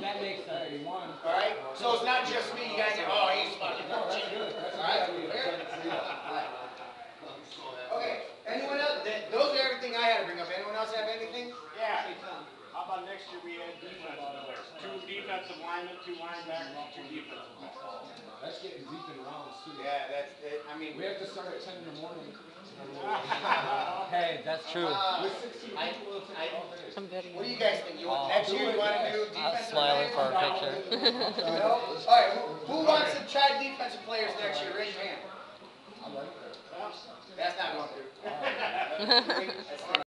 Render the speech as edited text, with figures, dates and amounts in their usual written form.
That makes 31. All right? So it's not just me. You guys are, oh, he's fucking No, that's cheating. good. That's All right? good. Okay. Anyone else? Those are everything I had to bring up. Anyone else have anything? Yeah. How about next year we add defensive players? 2 defensive linemen, 2 linebackers, 2 defensive players. That's getting deep in rounds too. Yeah, that's it. I mean, we have to start at 10 in the morning. Hey, that's true. With 16 people, it'll take all day. What do you guys think? Next year you want to do defensive Smiling players? for our picture. No? All right. Who wants to try defensive players next year? Raise your hand. I like that. That's not going through.